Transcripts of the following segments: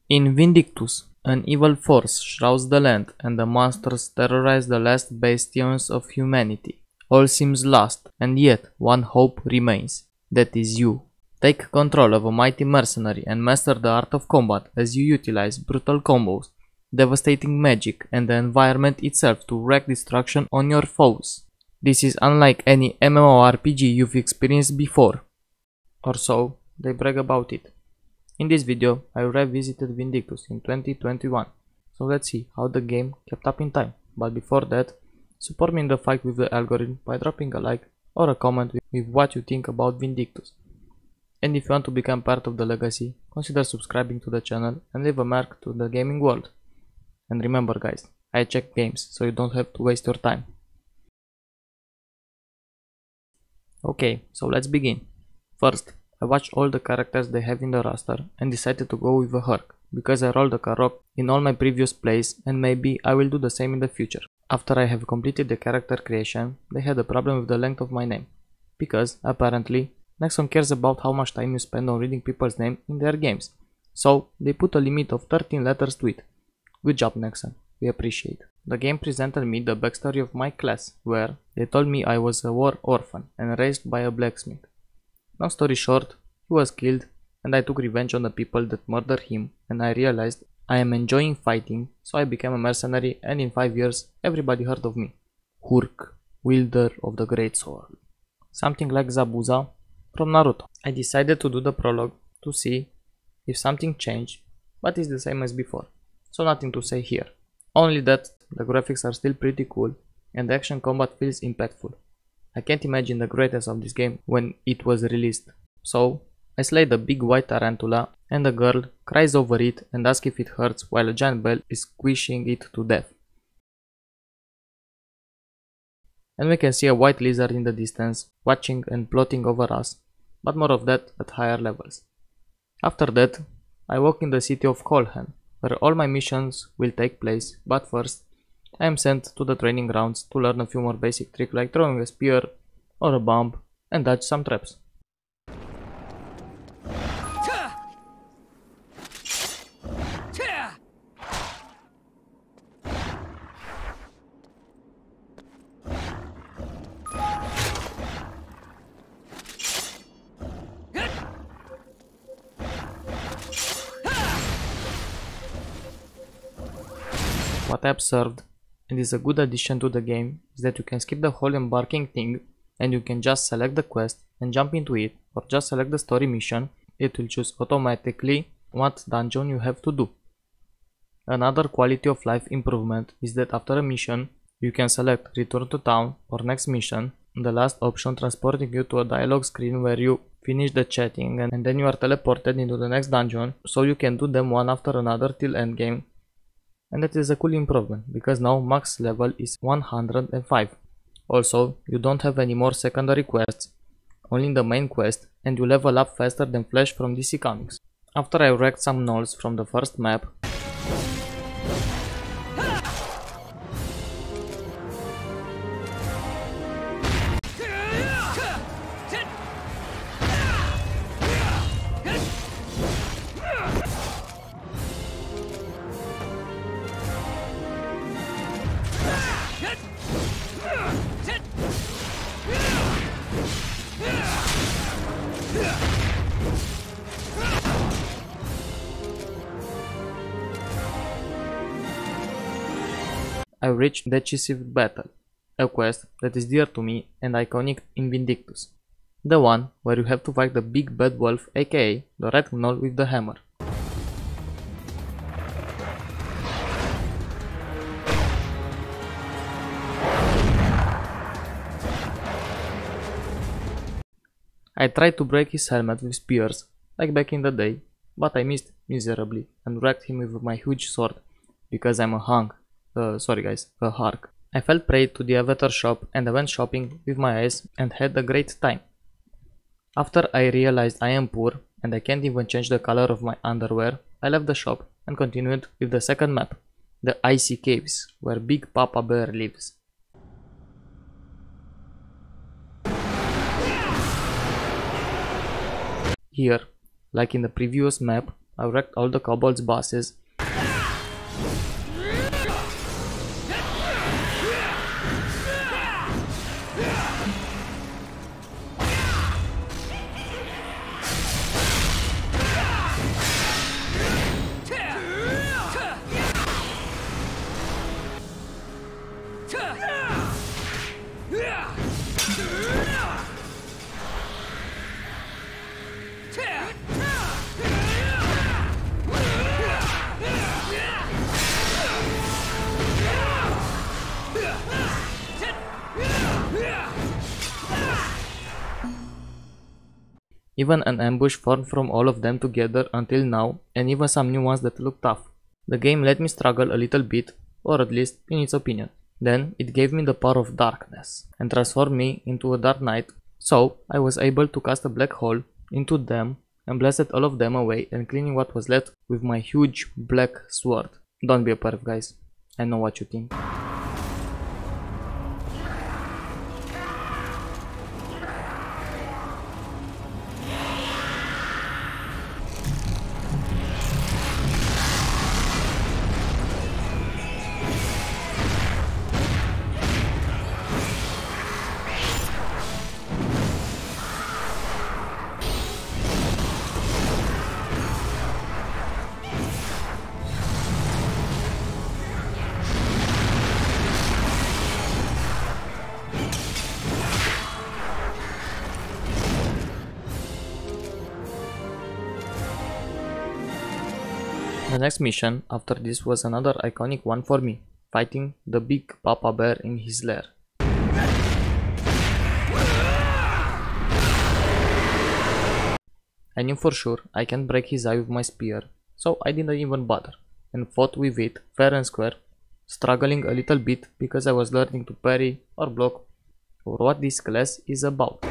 In Vindictus, an evil force shrouds the land and the monsters terrorize the last bastions of humanity. All seems lost, and yet one hope remains. That is you. Take control of a mighty mercenary and master the art of combat as you utilize brutal combos, devastating magic, and the environment itself to wreak destruction on your foes. This is unlike any MMORPG you've experienced before. Or so they brag about it. In this video, I revisited Vindictus in 2021, so let's see how the game kept up in time. But before that, support me in the fight with the algorithm by dropping a like or a comment with what you think about Vindictus. And if you want to become part of the legacy, consider subscribing to the channel and leave a mark to the gaming world. And remember guys, I check games, so you don't have to waste your time. Okay, so let's begin. First, I watched all the characters they have in the roster and decided to go with a Hurk, because I rolled a Hurk in all my previous plays and maybe I will do the same in the future. After I have completed the character creation, they had a problem with the length of my name, because apparently Nexon cares about how much time you spend on reading people's name in their games, so they put a limit of 13 letters to it. Good job Nexon, we appreciate. The game presented me the backstory of my class, where they told me I was a war orphan and raised by a blacksmith. Long story short, he was killed and I took revenge on the people that murdered him, and I realized I am enjoying fighting, so I became a mercenary, and in 5 years everybody heard of me. Hurk, wielder of the great sword. Something like Zabuza from Naruto. I decided to do the prologue to see if something changed, but it's the same as before, so nothing to say here. Only that the graphics are still pretty cool and the action combat feels impactful. I can't imagine the greatness of this game when it was released. So I slay the big white tarantula and the girl cries over it and asks if it hurts while a giant bell is squishing it to death. And we can see a white lizard in the distance watching and plotting over us, but more of that at higher levels. After that, I walk in the city of Kolhan, where all my missions will take place, but first I am sent to the training grounds to learn a few more basic tricks like throwing a spear or a bomb and dodge some traps. What I observed, and is a good addition to the game, is that you can skip the whole embarking thing and you can just select the quest and jump into it, or just select the story mission. It will choose automatically what dungeon you have to do. Another quality of life improvement is that after a mission you can select return to town or next mission, the last option transporting you to a dialogue screen where you finish the chatting and then you are teleported into the next dungeon, so you can do them one after another till endgame. And that is a cool improvement, because now max level is 105. Also, you don't have any more secondary quests, only the main quest, and you level up faster than Flash from DC Comics. After I wrecked some gnolls from the first map, I reached Decisive Battle, a quest that is dear to me and iconic in Vindictus. The one where you have to fight the big bad wolf, aka the red gnoll with the hammer. I tried to break his helmet with spears, like back in the day, but I missed miserably and wrecked him with my huge sword, because I'm a hunk. A Hurk. I fell prey to the avatar shop and I went shopping with my eyes and had a great time. After I realized I am poor and I can't even change the color of my underwear, I left the shop and continued with the second map, the Icy Caves, where Big Papa Bear lives. Here, like in the previous map, I wrecked all the kobolds bosses. Even an ambush formed from all of them together until now, and even some new ones that look tough. The game let me struggle a little bit, or at least in its opinion. Then it gave me the power of darkness and transformed me into a dark knight, so I was able to cast a black hole into them and blasted all of them away and cleaning what was left with my huge black sword. Don't be a perv, guys. I know what you think. The next mission after this was another iconic one for me, fighting the big papa bear in his lair. I knew for sure I can't break his eye with my spear, so I didn't even bother, and fought with it fair and square, struggling a little bit because I was learning to parry or block, or what this class is about.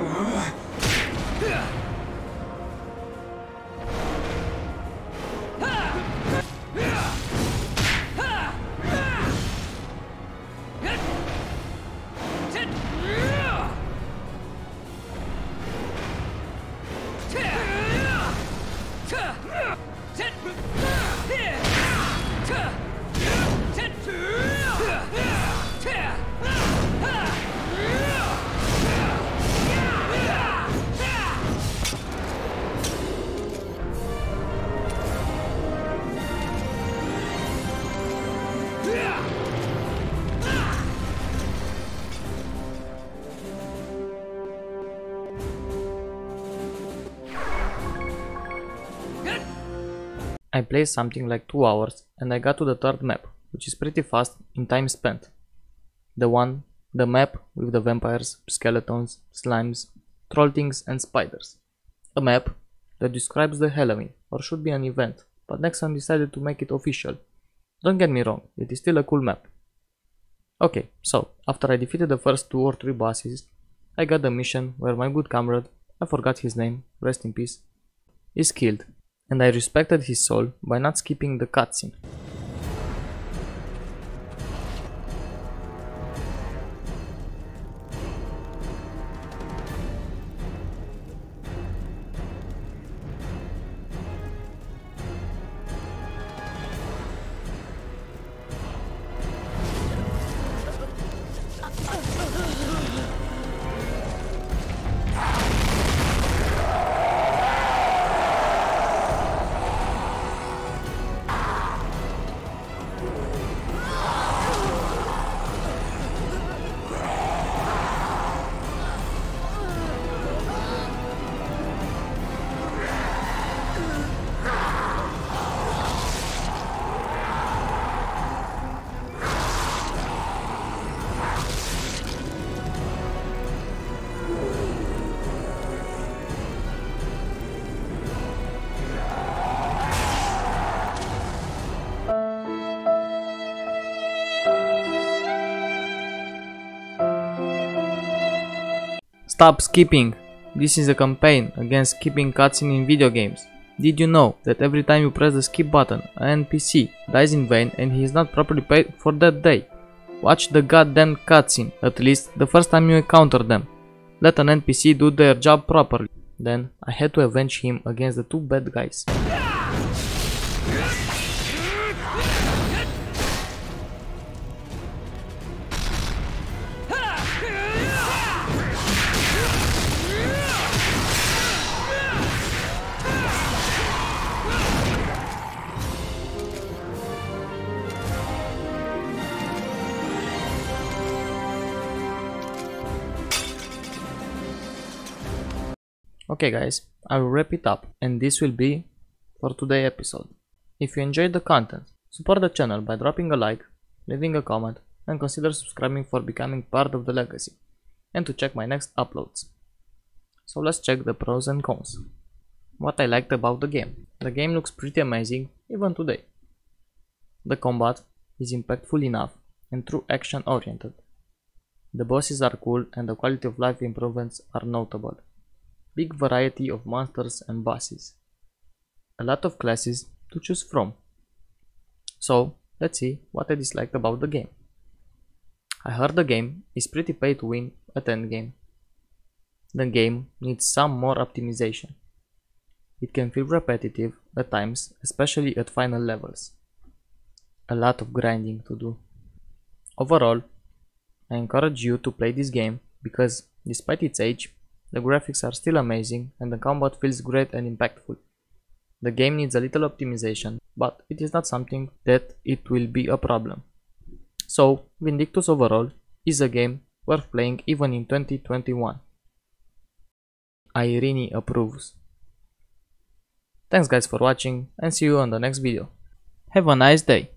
I played something like 2 hours and I got to the third map, which is pretty fast in time spent. The map with the vampires, skeletons, slimes, troll things and spiders. A map that describes the Halloween, or should be an event, but Nexon decided to make it official. Don't get me wrong, it is still a cool map. Okay, so after I defeated the first 2 or 3 bosses, I got the mission where my good comrade, I forgot his name, rest in peace, is killed. And I respected his soul by not skipping the cutscene. Stop skipping! This is a campaign against skipping cutscene in video games. Did you know that every time you press the skip button, an NPC dies in vain and he is not properly paid for that day? Watch the goddamn cutscene, at least the first time you encounter them. Let an NPC do their job properly. Then I had to avenge him against the 2 bad guys. Okay guys, I will wrap it up and this will be for today's episode. If you enjoyed the content, support the channel by dropping a like, leaving a comment and consider subscribing for becoming part of the legacy and to check my next uploads. So let's check the pros and cons. What I liked about the game. The game looks pretty amazing even today. The combat is impactful enough and true action oriented. The bosses are cool and the quality of life improvements are notable. Big variety of monsters and bosses. A lot of classes to choose from. So let's see what I disliked about the game. I heard the game is pretty pay to win at endgame. The game needs some more optimization. It can feel repetitive at times, especially at final levels. A lot of grinding to do. Overall, I encourage you to play this game because despite its age, the graphics are still amazing and the combat feels great and impactful. The game needs a little optimization, but it is not something that it will be a problem. So, Vindictus overall is a game worth playing even in 2021. Airini approves. Thanks guys for watching and see you on the next video. Have a nice day!